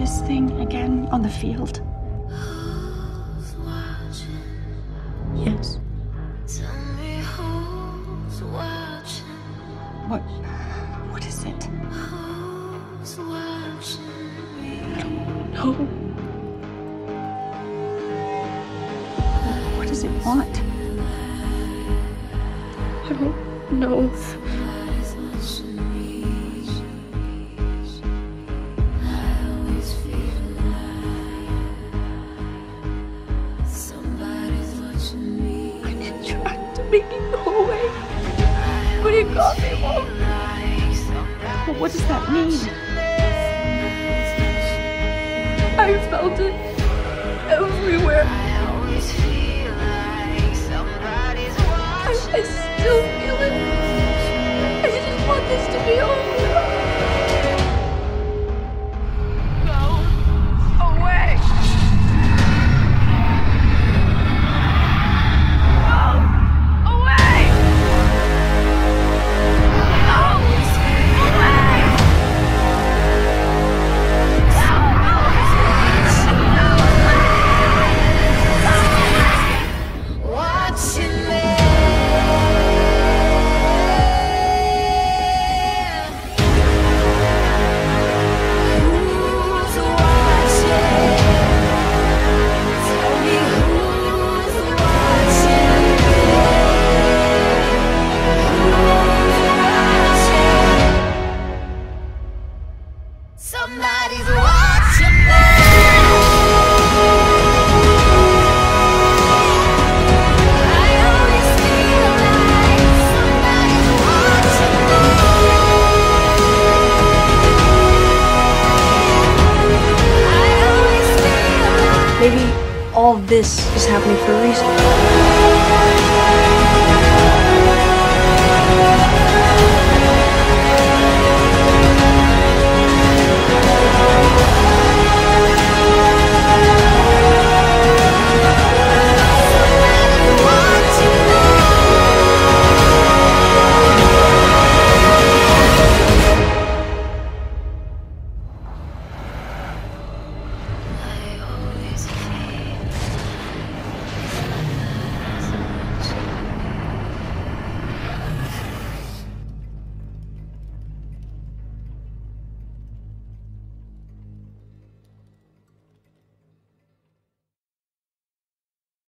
this thing again on the field? Yes. What is it? I don't know. What does it want? I don't know. I tried to make it go away, but it got me more. But what does that mean? I felt it everywhere. I still feel it. I just want this to be over. Go away. Go away. Somebody's watching me. I always feel like somebody's watching me. I always feel like Maybe all of this is happening for a reason.